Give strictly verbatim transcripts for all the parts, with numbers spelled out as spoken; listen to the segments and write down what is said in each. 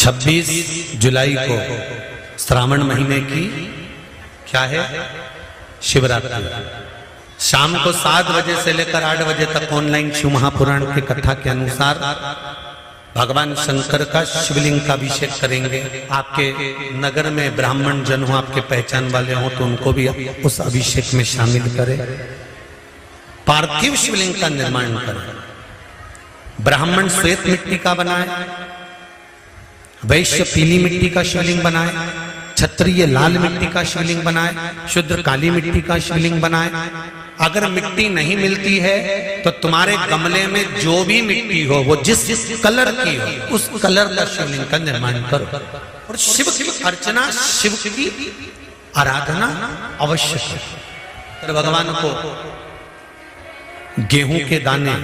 छब्बीस जुलाई को श्रावण महीने की क्या है शिवरात्रि। शाम को सात बजे से लेकर आठ बजे तक ऑनलाइन शिव महापुराण की कथा के अनुसार भगवान शंकर का शिवलिंग का अभिषेक करेंगे। आपके नगर में ब्राह्मण जन हो, आपके पहचान वाले हो, तो उनको भी उस अभिषेक में शामिल करें। पार्थिव शिवलिंग का निर्माण करें। ब्राह्मण श्वेत मिट्टी का बनाए, वैश्य पीली मिट्टी का शिवलिंग बनाए, क्षत्रिय लाल मिट्टी का शिवलिंग बनाए, शूद्र काली मिट्टी का शिवलिंग बनाए। अगर मिट्टी नहीं मिलती है तो तुम्हारे गमले में जो भी मिट्टी हो, वो जिस जिस कलर की हो, उस कलर का शिवलिंग का निर्माण करो और शिव की अर्चना, शिव की आराधना अवश्य करो। तो भगवान को गेहूं के दाने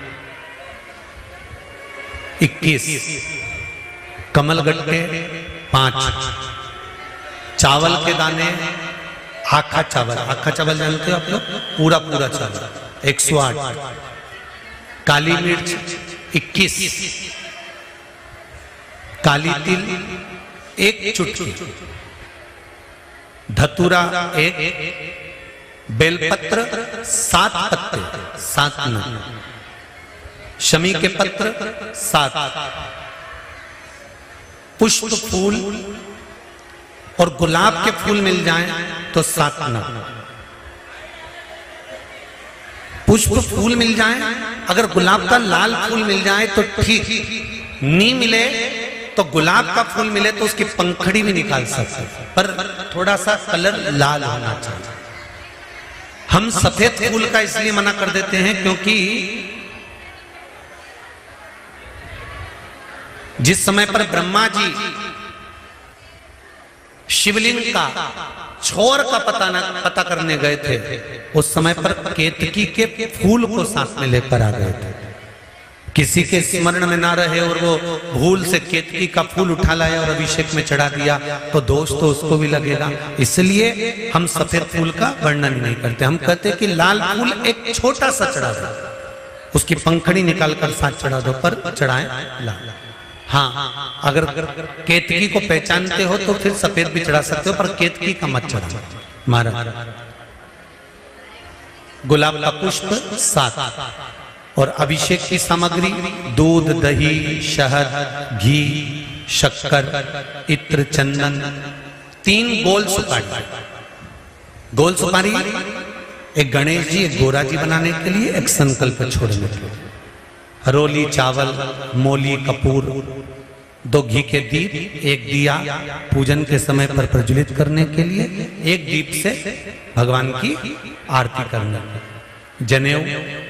इक्कीस, कमलगट्टे पांच, चावल के दाने आखा चावल, आखा चावल जानते हो आप लोग, पूरा पूरा चावल एक सौ आठ, काली मिर्च इक्कीस, काली तिल एक चुटकी, धतूरा एक, बेलपत्र सात पत्ते, सात नग, शमी के पत्र सात, पुष्प फूल और गुलाब के फूल मिल जाएं तो सात नग। पुष्प फूल मिल जाएं, अगर गुलाब का लाल फूल मिल जाए तो ठीक, नहीं मिले तो गुलाब का फूल मिले तो उसकी पंखड़ी भी निकाल सकते, पर थोड़ा सा कलर लाल होना चाहिए। हम सफेद फूल का इसलिए मना कर देते हैं क्योंकि जिस समय पर ब्रह्मा जी शिवलिंग का छोर का पता न पता करने गए थे, उस समय पर केतकी के फूल को साथ में लेकर आ गए थे। किसी के स्मरण में ना रहे और वो भूल से केतकी का फूल उठा लाया और अभिषेक में चढ़ा दिया तो दोष तो उसको भी लगेगा। इसलिए हम सफेद फूल का वर्णन नहीं करते। हम कहते कि लाल फूल एक छोटा सा चढ़ा दो, उसकी पंखड़ी निकाल कर साथ चढ़ा दो, पर चढ़ाए लाल। हाँ, अगर केतकी को पहचानते हो तो फिर सफेद भी चढ़ा सकते हो, पर केतकी का मत चढ़ा। महाराज गुलाब का पुष्प सात और अभिषेक की सामग्री दूध, दही, शहद, घी, शक्कर, इत्र, चंदन, तीन गोल सुपारी। गोल सुपारी एक गणेश जी, एक गोरा जी बनाने के लिए, एक संकल्प छोड़ने के लिए। हरोली चावल, मोली, कपूर, दो घी के दीप, एक दिया पूजन के समय पर प्रज्वलित करने के लिए, एक दीप से भगवान की आरती करना। जनेऊ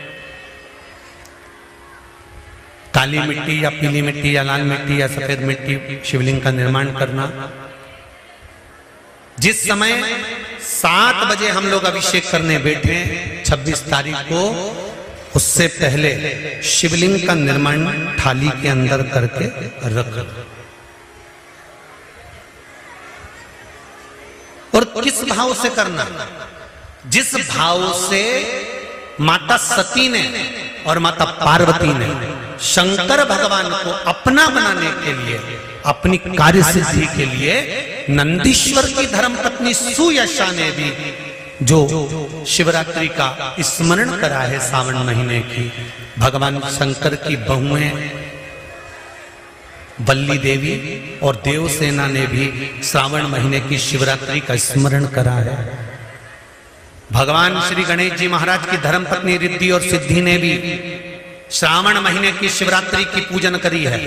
काली मिट्टी या पीली मिट्टी या लाल मिट्टी या सफेद मिट्टी शिवलिंग का निर्माण करना। जिस समय सात बजे हम लोग अभिषेक करने बैठे छब्बीस तारीख को, उससे पहले शिवलिंग का निर्माण थाली के अंदर करके रख। और किस भाव से करना? जिस भाव से माता सती ने और माता पार्वती ने शंकर भगवान को अपना बनाने के लिए, अपनी कार्य सिद्धि के लिए, नंदीश्वर की धर्मपत्नी सुयशा ने भी जो शिवरात्रि का स्मरण करा है सावन महीने की, भगवान शंकर की बहुएं बल्ली देवी और देवसेना ने भी श्रावण महीने की शिवरात्रि का स्मरण करा है। भगवान श्री गणेश जी महाराज की धर्मपत्नी रिद्धि और सिद्धि ने भी श्रावण महीने की शिवरात्रि की पूजन करी है।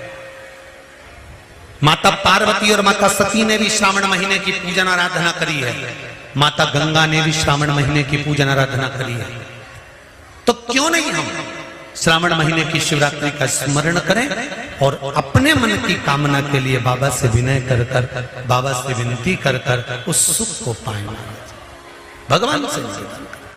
माता पार्वती और माता सती ने भी श्रावण महीने की पूजन आराधना करी है। माता गंगा ने भी श्रावण महीने की पूजन आराधना करी है। तो क्यों नहीं हम श्रावण महीने की शिवरात्रि का स्मरण करें और अपने मन की कामना के लिए बाबा से विनय कर कर, बाबा से विनती कर कर उस सुख को पाएं, भगवान से निवेदन करें।